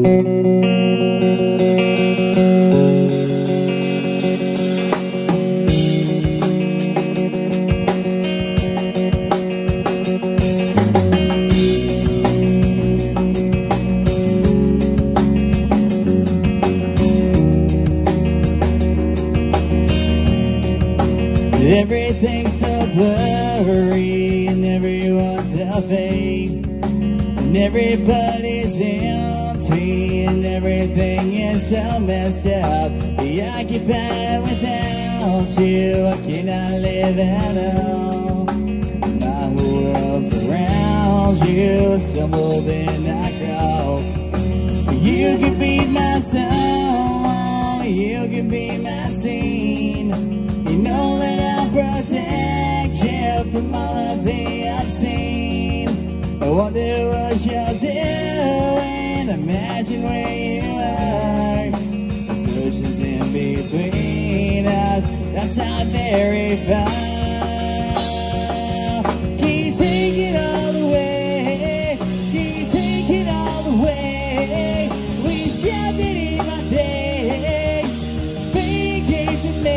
Everything's so blurry and everyone's a fake, and everybody's empty and everything is so messed up. Be occupied without you, I cannot live at all. My whole world's around you, stumbled and I crawl. You can be my song, you can be my scene. You know that I'll protect you from all of the obscene. I wonder what you're doing, imagine where you are. There's oceans in between us, that's not very far. Can you take it all the way? Can you take it all the way? We shoved it in my face, vacate to me.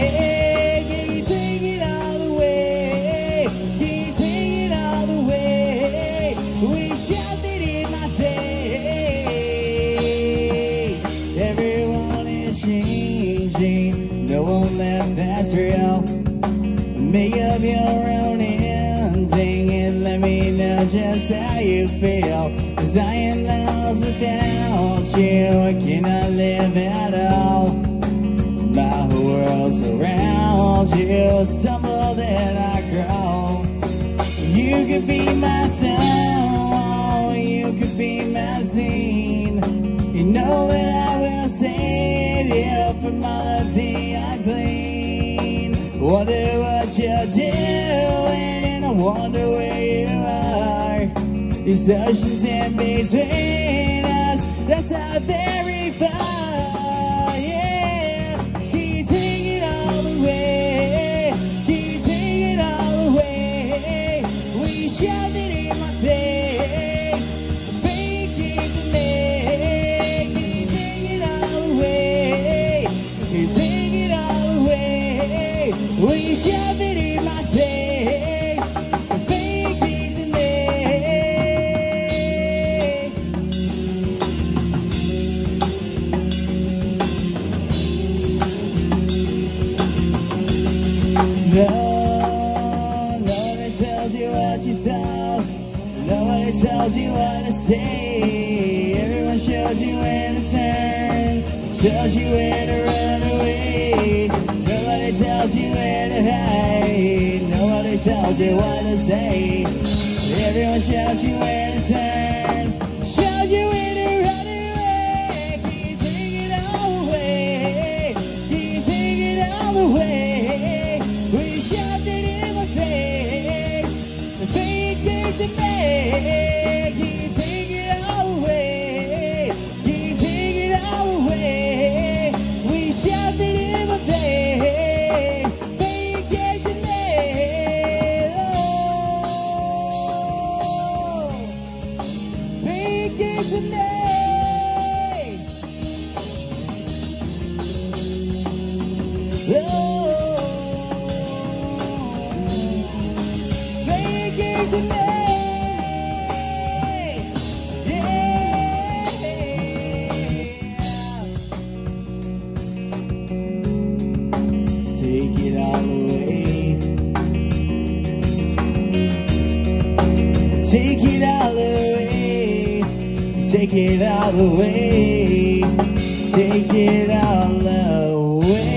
No one left that's real. Make up your own ending and let me know just how you feel. 'Cause I am lost without you, I cannot live at all. My whole world's around you, stumbled and I crawl. You could be my song, you could be my scene. You know that I will save you from all of the unclean. Wonder what you're doing and I wonder where you are. These oceans in between us, that's not very far, yeah. Can you take it all the way? Can you take it all the way? We shoved it in my face, vacate to me. We shove it in my face, vacate to me. No, nobody tells you what you thought. Nobody tells you what to say. Everyone shows you where to turn, shows you where to run away. Nobody tells you where to hide, nobody tells you what to say. Everyone shows you where to turn, shows you where to run away. Can you take it all the way? Can you take it all the way? We shoved it in my face, the vacate to me. Can you take it all the way? Can you take it all the way? We shoved it in my face. To me, yeah. Take it all away. Take it all away. Take it all away. Take it all away.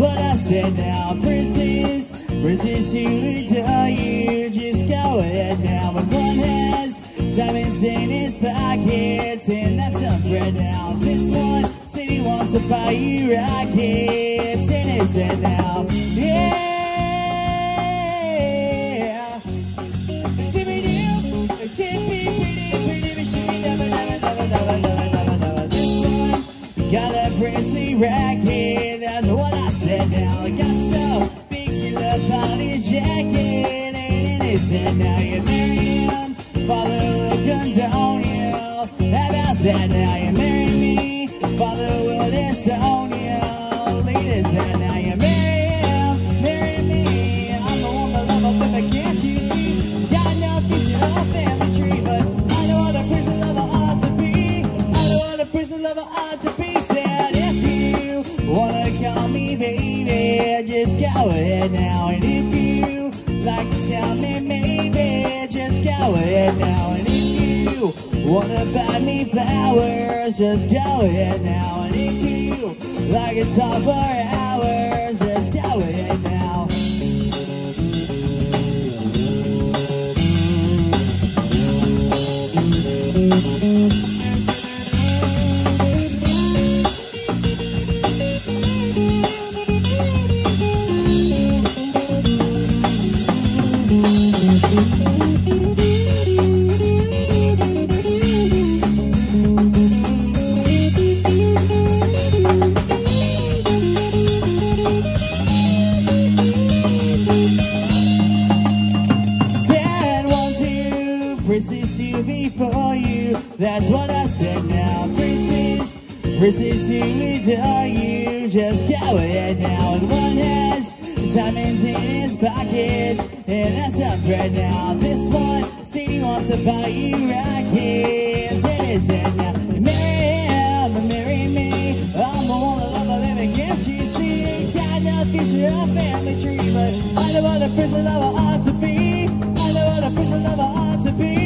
what I said now. Princess, princess, who would tell you? Just go ahead now. When one has diamonds in his pockets, and that's some bread now. This one said he wants to buy you rockets in his head now. Yeah. Got a princely racket, that's what I said now. Got so big, she left on his jacket, ain't in his head now. You marry him, father will condone you. How about that now? You marry me, father will disown you. Lead his head now. You marry him, marry me. I'm the one that love a woman, can't you see? Got no future or family tree, but I know what a prison lover ought to be. I know what a prison lover ought to be. Wanna call me baby, just go ahead now. And if you like to tell me maybe, just go ahead now. And if you wanna buy me flowers, just go ahead now. And if you like to talk for hours, just go ahead now. Princess, you before you, that's what I said now. Princess, princess, who would tell you? Just go ahead now. And one has diamonds in his pockets, and that's some bread now. This one said he wants to buy you rockets in his head now. You marry him, marry me. I'm the one that love a living, can't you see? Ain't got no future or family tree, but I know what a prison lover ought to be. I know what a prison lover ought to be.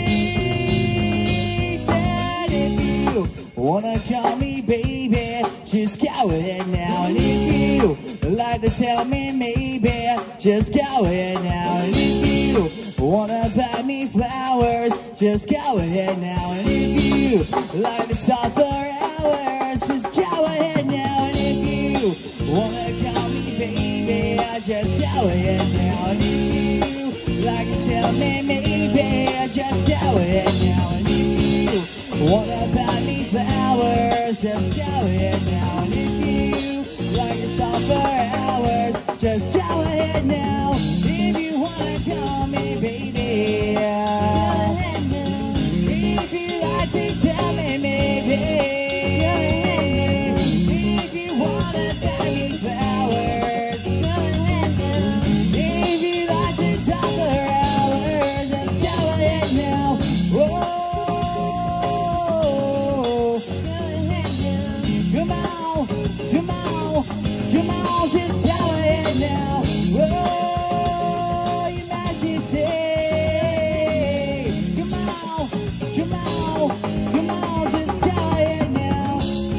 Said if you wanna call me baby, just go ahead now. And if you like to tell me maybe, just go ahead now. And if you wanna buy me flowers, just go ahead now. And if you like to talk for hours, just go ahead now. And if you wanna call me baby, just go ahead now. And if you like to tell me maybe, just go ahead now. And if you wanna buy me flowers, just go ahead now. And if you like to talk for hours, just go ahead now. If you wanna call me baby, if you like to tell me maybe, if you wanna buy me flowers, if you like to talk for hours, just go ahead now. Whoa, come on, come on, come on, just go ahead now. Whoa, your majesty. Come on, come on, come on, just go ahead now.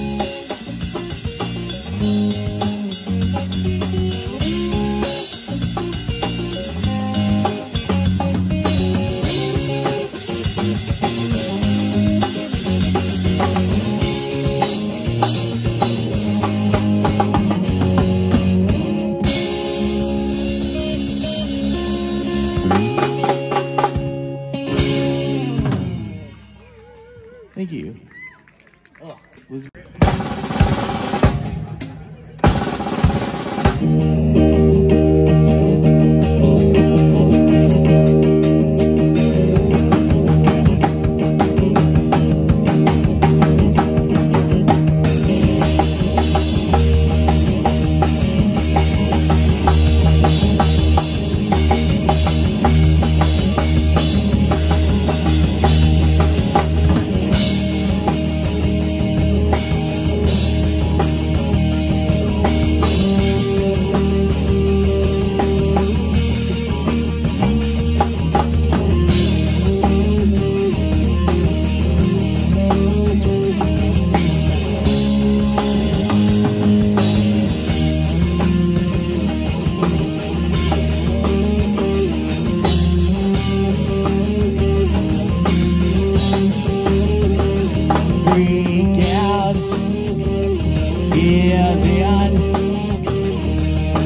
Thank you. Oh, was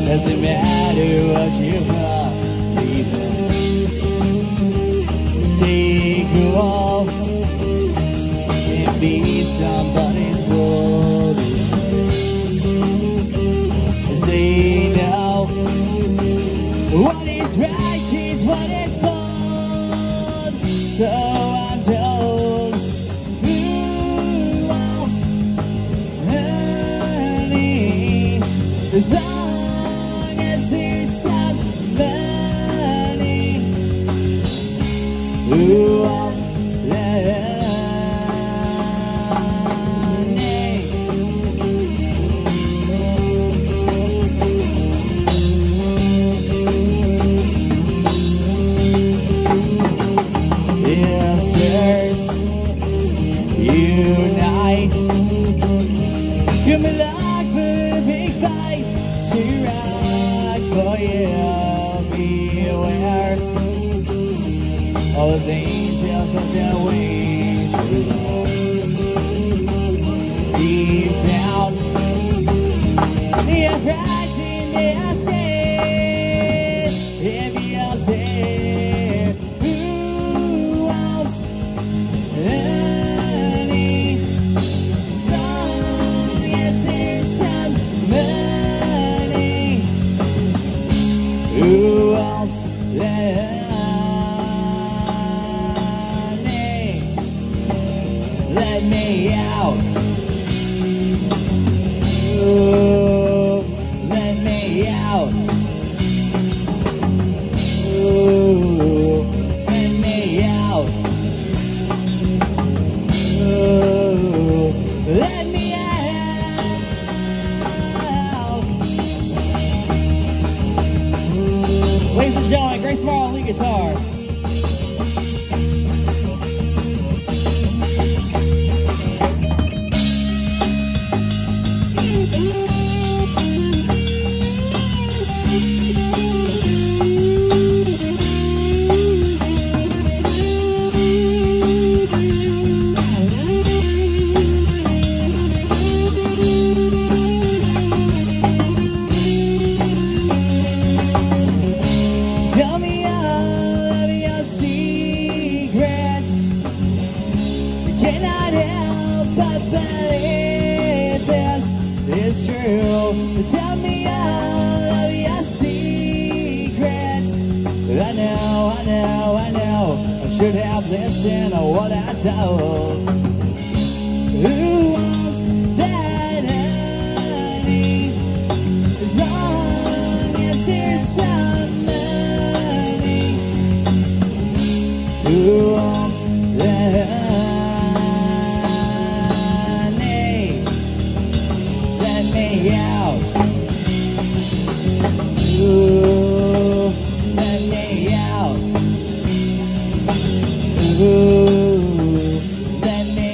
Doesn't matter what you believe in. Stay cool. Can't be somebody's world. Say no. What is right is what is called. So I'm told. Who wants honey? As long as there's some money. Who wants honey? Unite. Come along for a big fight to rock for you. Beware all those angels of their wings below. Deep down, they're frightened, they are scared. If you're there, who wants who wants let me out. Ooh, let me out. Ooh, let me out. Ooh, let me out. Ladies and gentlemen, Grace Morrow lead guitar. Tell me all of your secrets. You cannot help but believe this is true. Tell me all of your secrets. I know. I should have listened to what I told. Who wants that honey? As long as there's some money. Who wants that honey? Let me out. Ooh, let me out. Ooh, let me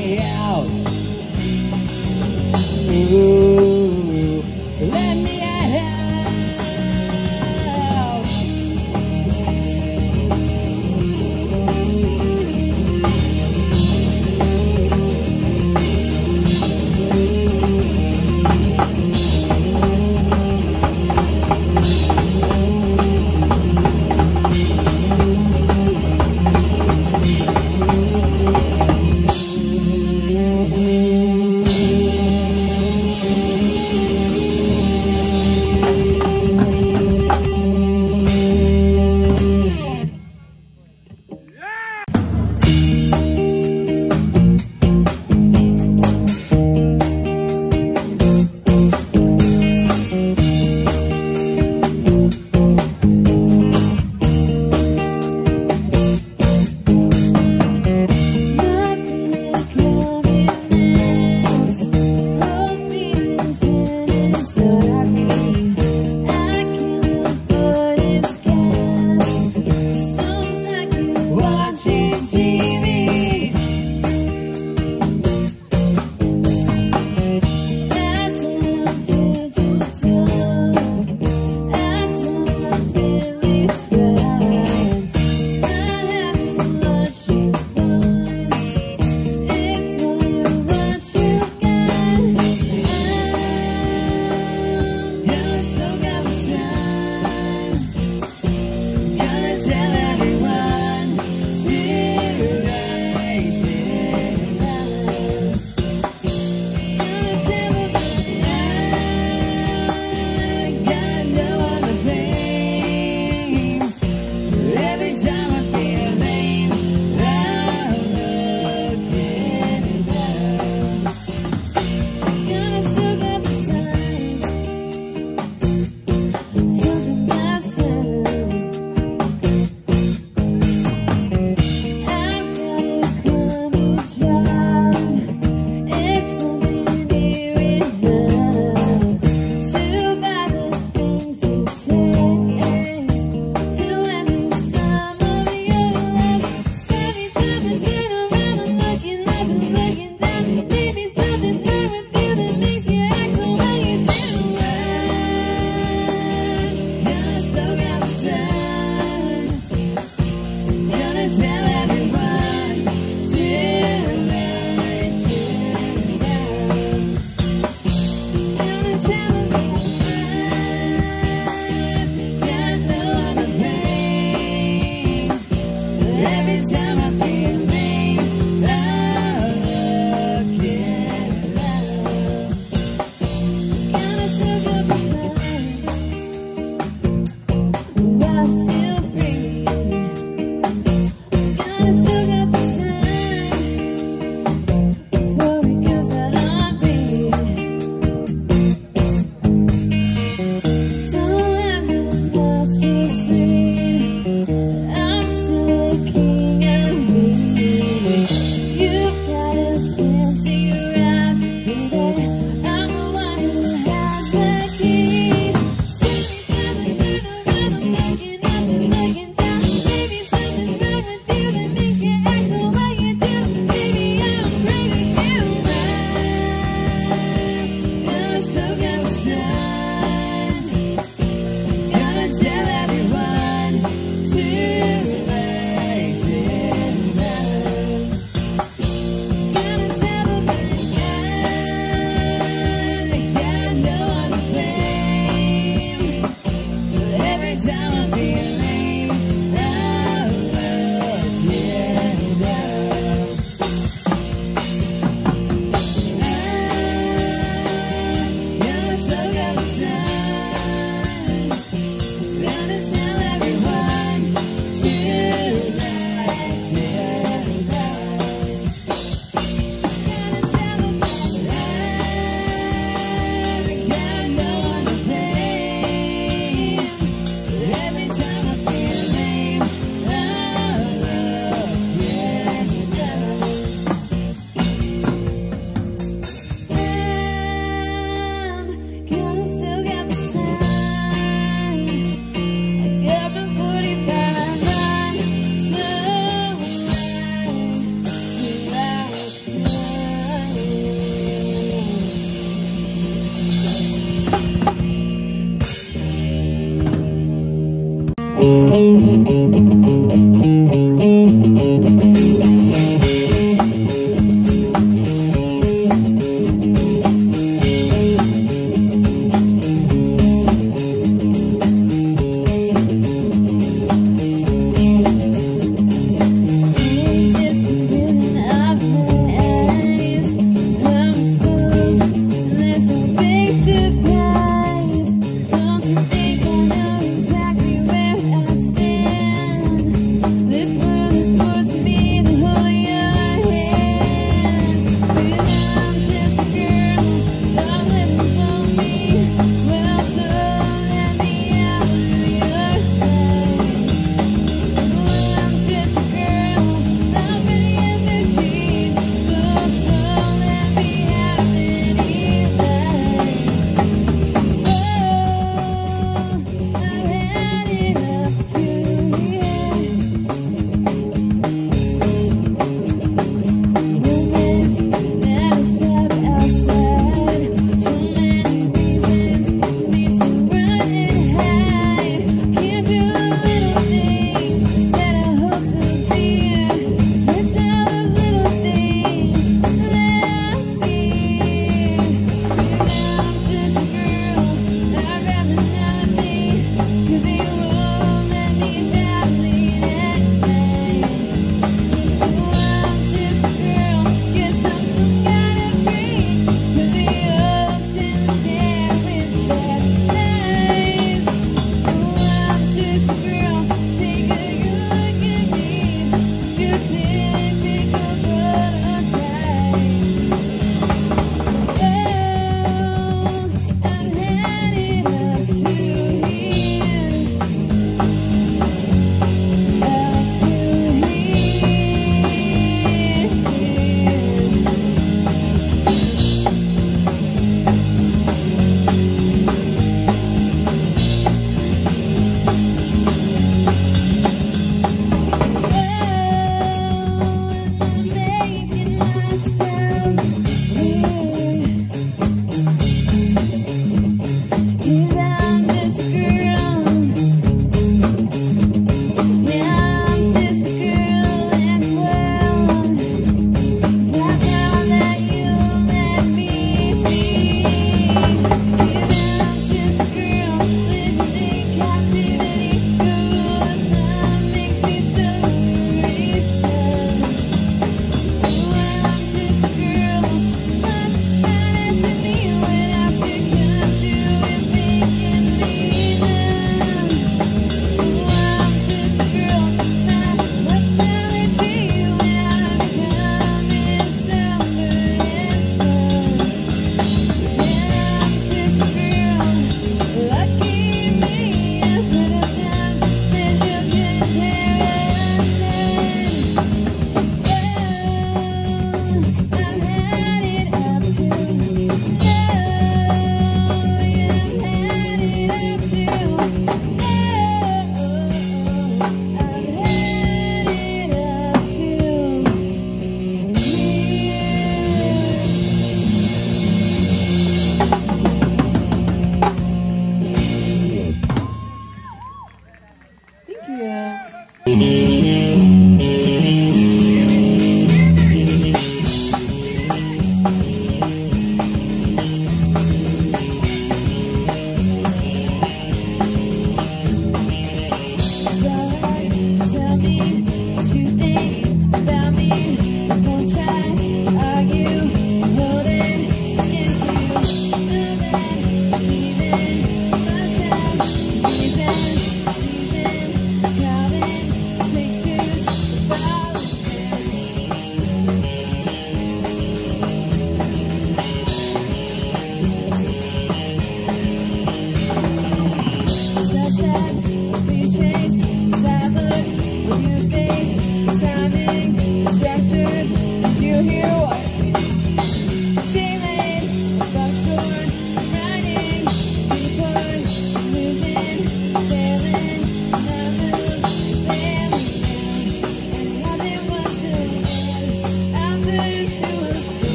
Making up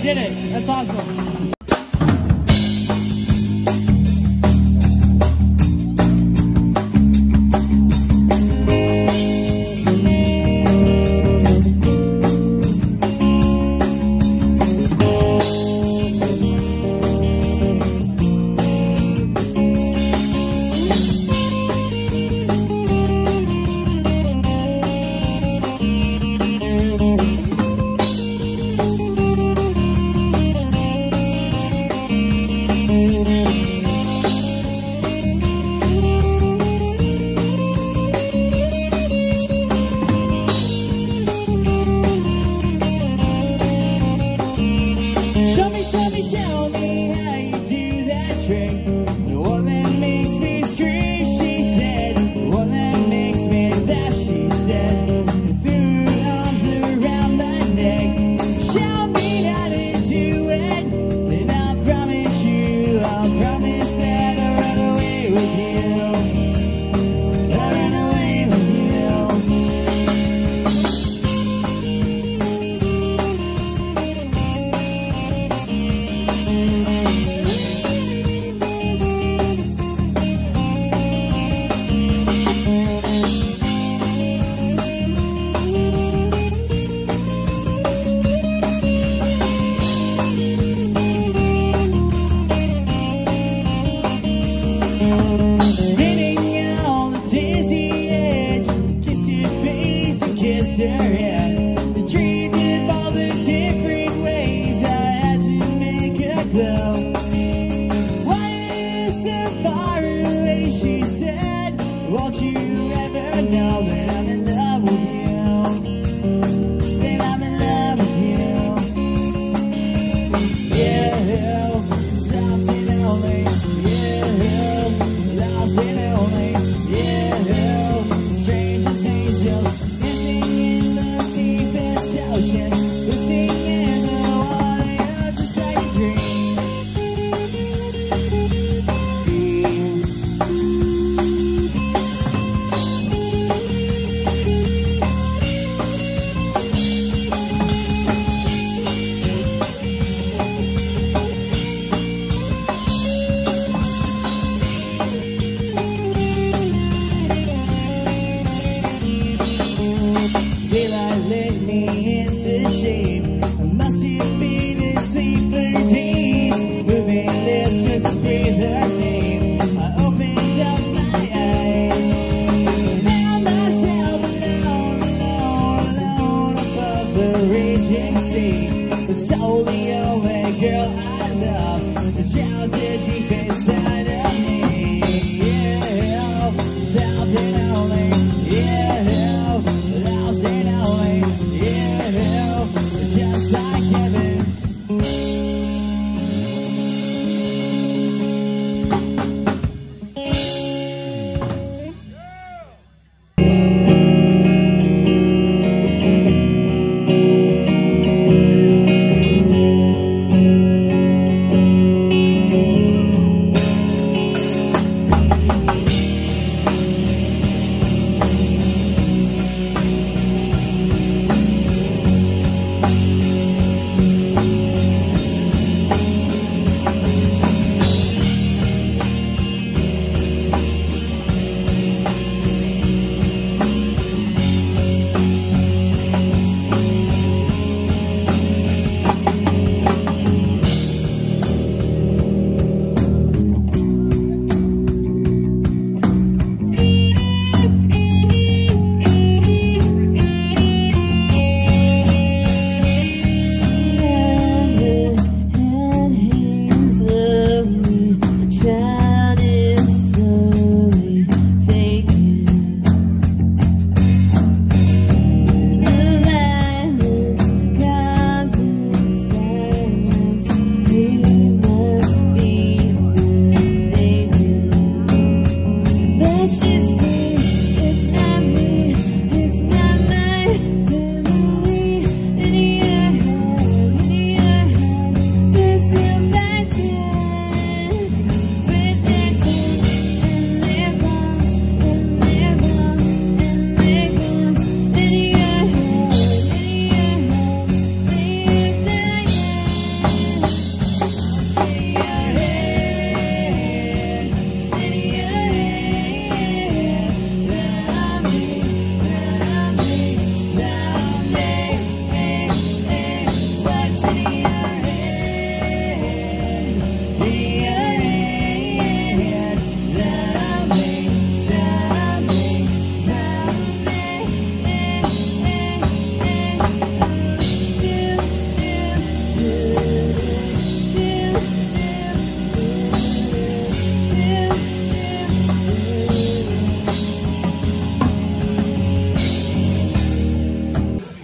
did it. That's awesome. Show me how you do that trick. The one that makes me scream, she said. The one that makes me laugh, she said. And threw her arms around my neck. Show me how to do it, and I'll promise you, I'll promise that I'll run away with you. I'll run away with you. Spinning on the dizzy edge, kissed her face and kissed her head. I dreamed of all the different ways I had to make her glow. Why is so far away, she said. Won't you ever know that I'm in love with you? That I'm in love with you. Yeah, something only. Lost and lonely, yeah. Strangers, angels, dancing in the deepest ocean, twisting in the water, just like a dream. Daylight lit me into shape. I must have been asleep for days, moving lips just to breathe her name. I opened up my eyes, found myself alone, alone, alone above the raging sea. Was all the only girl I love, the drowns are deep inside of me. Yeah, something only. Yeah, lost and only. Yeah, just like heaven.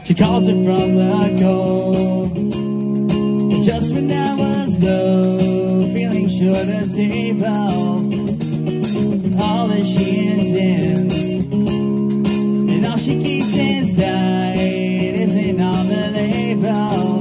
She calls it from the cold. Just when I was low, feeling short of stable, all that she intends and all she keeps inside isn't on the label.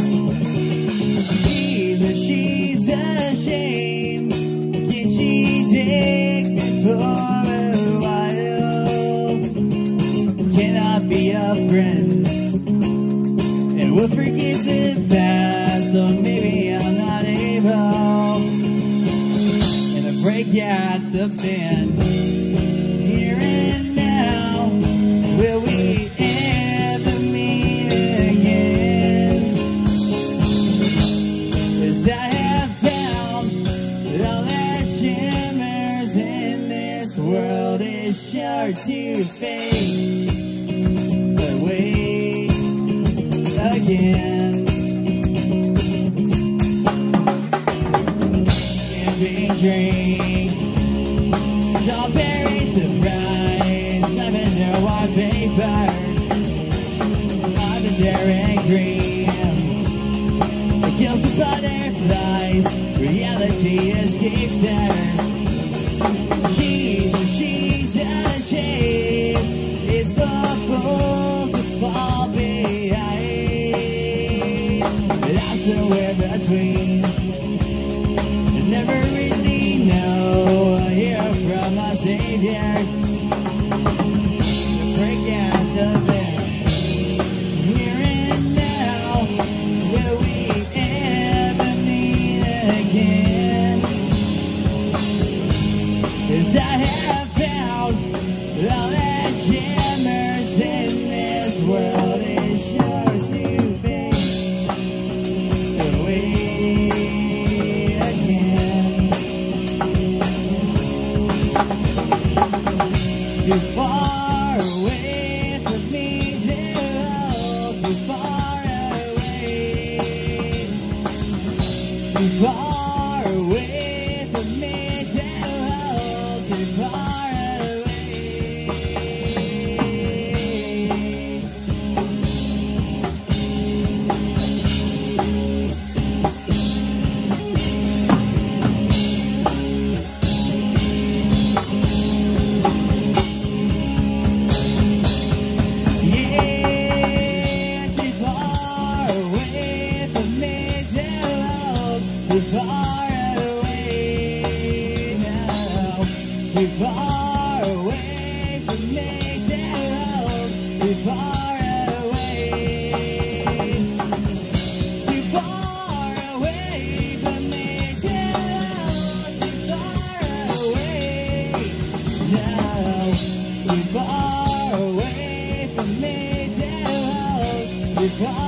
She's ashamed. Can she take me for a while? Can I be a friend? And we'll forget the past, so maybe I'm not able. And I break out the pen. Here and now, will we ever meet again? 'Cause I have found that all that shimmers in this world is sure to fade. But wait again. Camping drink, strawberry surprise, lavender white paper, lavender and green. It kills the butterflies, reality escapes her. She's ashamed, it's for fools to fall behind. But I'm somewhere between, I never really know. I hear from my savior, break out the veil. Here and now, will we ever meet again? 'Cause I have found all that shimmers in this world is sure to fade away again. Too far away from me to hold, too far away. Too far away from me to hold, too far away. Yeah, too far away from me to hold, too far away now. Too far away from me to hold, too far away. Too far away from me to hold, too far away now. Too far away from me to hold, too far